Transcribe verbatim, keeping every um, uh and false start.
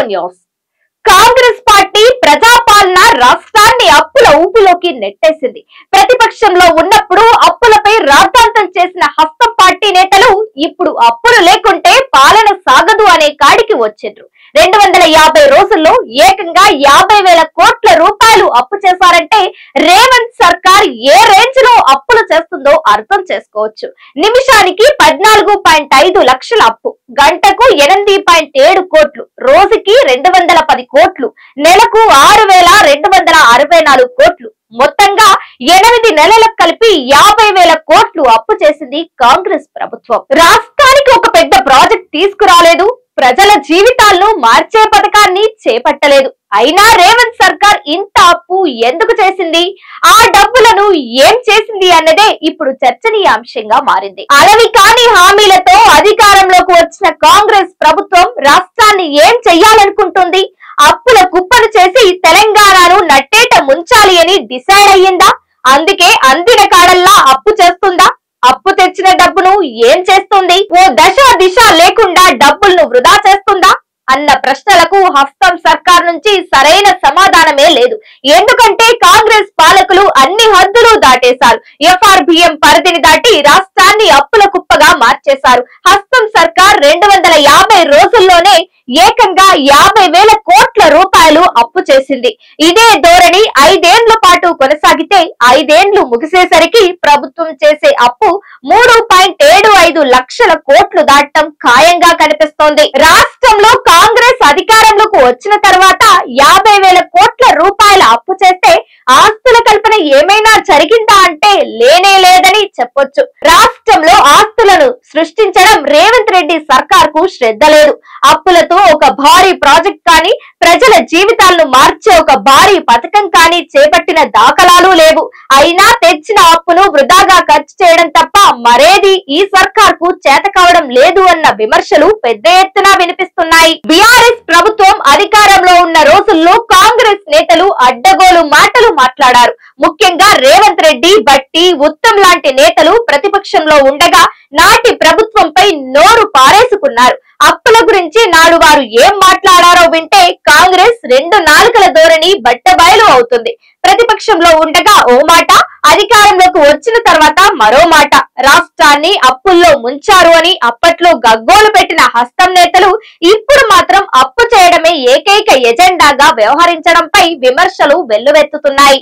News. Congress party ప్రజాపాలన రాష్ట్రాన్ని అప్పుల ఊపిలోకి నెట్టేసింది. ప్రతిపక్షంలో ఉన్నప్పుడు అప్పులపై రాద్ధాంతం చేసిన హస్తం పార్టీ నేతలు ఇప్పుడు అప్పులు లేకుంటే పాలన సాగదు అనే కాడికి వచ్చిండ్రు. రెండు వందల యాభై రోజుల్లో ఏకంగా యాభై వేల కోట్ల రూపాయలు అప్పు చేశారంటే రేవంత్ సర్కార్ ఏ రేంజ్ లో అప్పులు చేస్తుందో అర్థం చేసుకోవచ్చు. నిమిషానికి పద్నాలుగు పాయింట్ ఐదు లక్షల అప్పు, గంటకు ఎనిమిది పాయింట్ ఏడు కోట్లు, రోజుకి రెండు వందల పది కోట్లు, నెలకు ఆరు వేల రెండు వందల అరవై నాలుగు కోట్లు, మొత్తంగా ఎనిమిది నెలలకు కలిపి యాభై వేల కోట్లు అప్పు చేసింది కాంగ్రెస్ ప్రభుత్వం. రాష్ట్రానికి ఒక పెద్ద ప్రాజెక్ట్ తీసుకురాలేదు, ప్రజల జీవితాలను మార్చే పథకాన్ని చేపట్టలేదు. అయినా రేవంత్ సర్కార్ ఇంత అప్పు ఎందుకు చేసింది, ఆ డబ్బులను ఏం చేసింది అన్నదే ఇప్పుడు చర్చనీయాంశంగా మారింది. అలవి కాని హామీలతో అధికారంలోకి వచ్చిన కాంగ్రెస్ ప్రభుత్వం రాష్ట్రాన్ని ఏం చెయ్యాలనుకుంటుంది? అప్పుల కుప్పను చేసి తెలంగాణను నట్టేట ముంచాలి అని డిసైడ్ అయ్యిందా? అందుకే అందిన కాడల్లా అప్పు చేస్తుందా? అప్పు తెచ్చిన డబ్బును ఏం చేస్తుంది? ఓ దశ దిశ లేకుండా డబ్బులను వృధా చేస్తుందా అన్న ప్రశ్నలకు హస్తం సర్కార్ నుంచి సరైన సమాధానమే లేదు. ఎందుకంటే కాంగ్రెస్ పాలకులు అన్ని హద్దులు దాటేశారు. ఎఫ్ఆర్బిఎం పరిధిని దాటి రాష్ట్రాన్ని అప్పుల కుప్పగా మార్చేశారు. హస్తం సర్కార్ రెండు వందల యాభై రోజుల్లోనే ఏకంగా యాభై వేల కోట్ల రూపాయలు అప్పు చేసింది. ఇదే ధోరణి ఐదేండ్ల పాటు కొనసాగితే ఐదేండ్లు ముగిసేసరికి ప్రభుత్వం చేసే అప్పు మూడు పాయింట్ ఏడు ఐదు లక్షల కోట్లు దాటం ఖాయంగా కనిపిస్తోంది. రాష్ట్రంలో కాంగ్రెస్ అధికారంలోకి వచ్చిన తర్వాత యాభై వేల కోట్ల రూపాయల అప్పు చేస్తే ఆస్తుల కల్పన ఏమైనా జరిగిందా అంటే లేనే లేదని చెప్పొచ్చు. రాష్ట్రంలో ఆస్తులను సృష్టించడం రేవంత్ రెడ్డి సర్కార్ కు శ్రద్ధ లేదు. అప్పులతో ఒక భారీ ప్రాజెక్ట్ కానీ, ప్రజల జీవితాలను మార్చే ఒక భారీ పథకం కానీ చేపట్టిన దాఖలాలు లేవు. అయినా తెచ్చిన అప్పును వృధాగా ఖర్చు చేయడం తప్ప మరేది ఈ సర్కార్ కు చేత కావడం లేదు అన్న విమర్శలు పెద్ద ఎత్తున వినిపిస్తున్నాయి. బీఆర్ఎస్ ప్రభుత్వం అధికారంలో ఉన్న రోజుల్లో కాంగ్రెస్ నేతలు అడ్డగోలు మాటలు మాట్లాడారు. ముఖ్యంగా రేవంత్ రెడ్డి, బట్టి, ఉత్తమ్ లాంటి నేతలు ప్రతిపక్షంలో ఉండగా నాటి ప్రభుత్వంపై నోరు పారేసుకున్నారు. అప్పుల గురించి నాడు వారు ఏం మాట్లాడారో వింటే కాంగ్రెస్ రెండు నాలుకల ధోరణి బట్టబయలు అవుతుంది. ప్రతిపక్షంలో ఉండగా ఓ మాట, అధికారంలోకి వచ్చిన తర్వాత మరో మాట. రాష్ట్రాన్ని అప్పుల్లో ముంచారు అని అప్పట్లో గగ్గోలు పెట్టిన హస్తం నేతలు ఇప్పుడు మాత్రం అప్పు చేయడమే ఏకైక ఎజెండాగా వ్యవహరించడంపై విమర్శలు వెల్లువెత్తుతున్నాయి.